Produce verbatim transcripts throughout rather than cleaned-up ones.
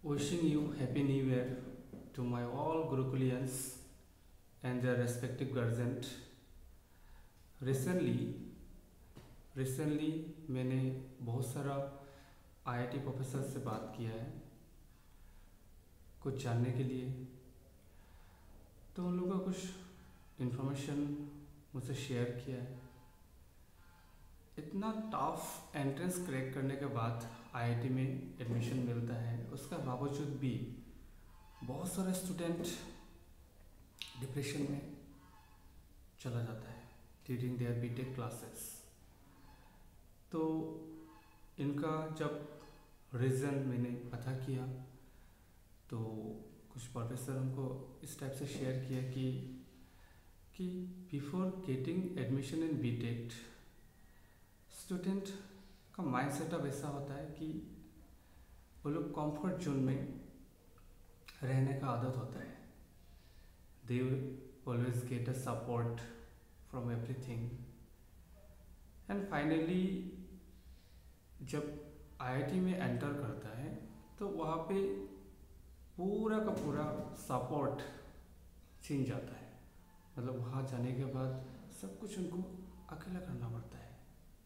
Wishing you Happy New Year to my all Gurukulians and their respective guardians. Recently, recently मैंने बहुत सारा IIT professor से बात किया है कुछ जानने के लिए। तो उन लोगों का कुछ इन्फॉर्मेशन मुझसे शेयर किया है। इतना टफ एंट्रेंस क्रैक करने के बाद आईआईटी में एडमिशन मिलता है, उसका बावजूद भी बहुत सारे स्टूडेंट डिप्रेशन में चला जाता है ड्यूरिंग देयर बीटेक क्लासेस। तो इनका जब रीज़न मैंने पता किया तो कुछ प्रोफेसर हमको इस टाइप से शेयर किया कि कि before getting admission in BTech student का माइंड सेटअप ऐसा होता है कि वो लोग कंफर्ट जोन में रहने का आदत होता है। They always get a support from everything and finally जब आईआईटी में एंटर करता है तो वहाँ पे पूरा का पूरा सपोर्ट छीन जाता है। मतलब वहाँ जाने के बाद सब कुछ उनको अकेला करना पड़ता है।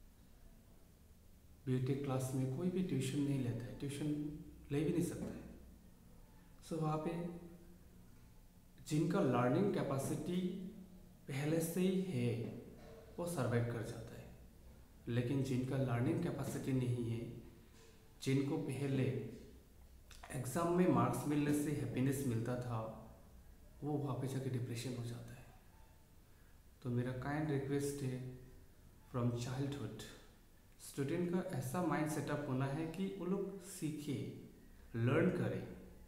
बीटेक क्लास में कोई भी ट्यूशन नहीं लेता है, ट्यूशन ले भी नहीं सकता है। सो so, वहाँ पे जिनका लर्निंग कैपेसिटी पहले से ही है वो सर्वाइव कर जाता है, लेकिन जिनका लर्निंग कैपेसिटी नहीं है, जिनको पहले एग्ज़ाम में मार्क्स मिलने से हैप्पीनेस मिलता था, वो वहाँ पे जाके डिप्रेशन हो जाता है। तो मेरा काइंड रिक्वेस्ट है फ्रॉम चाइल्डहुड, स्टूडेंट का ऐसा माइंड सेटअप होना है कि वो लोग सीखे, लर्न करें,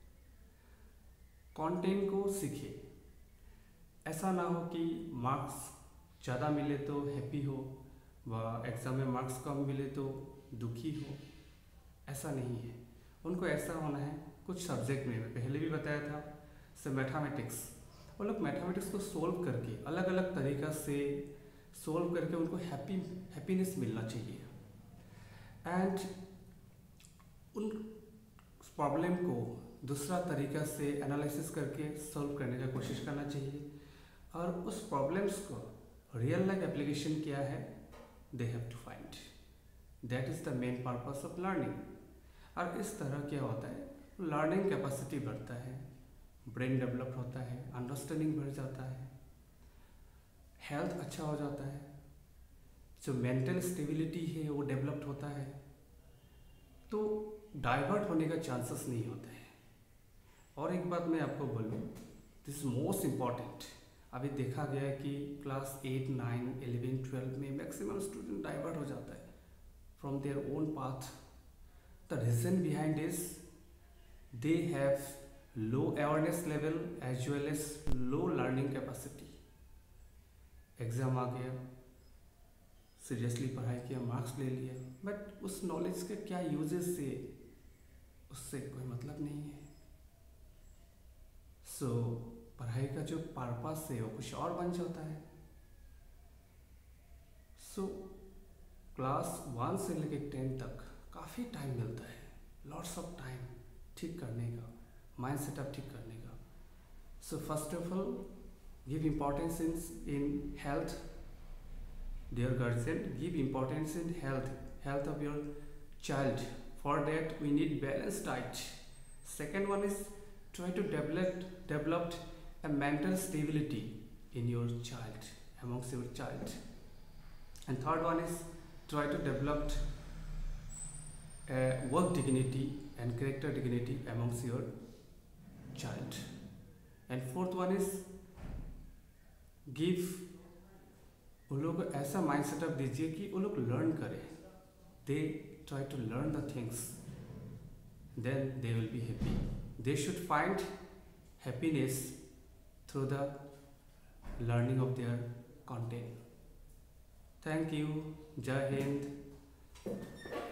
कंटेंट को सीखे। ऐसा ना हो कि मार्क्स ज़्यादा मिले तो हैप्पी हो व एग्ज़ाम में मार्क्स कम मिले तो दुखी हो, ऐसा नहीं है। उनको ऐसा होना है कुछ सब्जेक्ट में, मैं पहले भी बताया था, से मैथमेटिक्स, वो लोग मैथमेटिक्स को सोल्व करके अलग अलग तरीक़ा से सोल्व करके उनको हैप्पी हैप्पीनेस मिलना चाहिए एंड उन प्रॉब्लम को दूसरा तरीक़ा से एनालिसिस करके सॉल्व करने का कोशिश करना चाहिए और उस प्रॉब्लम्स को रियल लाइफ एप्लीकेशन क्या है they have to find, that is the main purpose of learning. और इस तरह क्या होता है, लर्निंग कैपेसिटी बढ़ता है, ब्रेन डेवलप होता है, अंडरस्टैंडिंग बढ़ जाता है, हेल्थ अच्छा हो जाता है, जो मेंटल स्टेबिलिटी है वो डेवलप्ड होता है, तो डाइवर्ट होने का चांसेस नहीं होता है। और एक बात मैं आपको बोलूँ, दिस इज मोस्ट इम्पॉर्टेंट। अभी देखा गया है कि class eight nine eleven twelve में मैक्सिमम स्टूडेंट डाइवर्ट हो जाता है from their own path. The reason behind is they have low awareness level as well as low learning capacity. Exam आ गया, सीरियसली पढ़ाई किया, मार्क्स ले लिया, बट उस नॉलेज के क्या यूजेस से उससे कोई मतलब नहीं है। सो so, पढ़ाई का जो पर्पस है वो कुछ और बन जाता है। सो क्लास वन से लेकर टेन तक काफ़ी टाइम मिलता है, लॉट्स ऑफ टाइम ठीक करने का, माइंड सेटअप ठीक करने का। So first of all give importance in in health, dear guardian, give importance in health health of your child. For that we need balanced diet. Second one is try to develop develop a mental stability in your child, amongst your child. And third one is try to develop a work dignity and character dignity amongst your child. And fourth one is give उन लोगों को ऐसा mind setup दीजिए कि वो लोग learn करें, they try to learn the things, then they will be happy. They should find happiness through the learning of their content. Thank you, जय हिंद।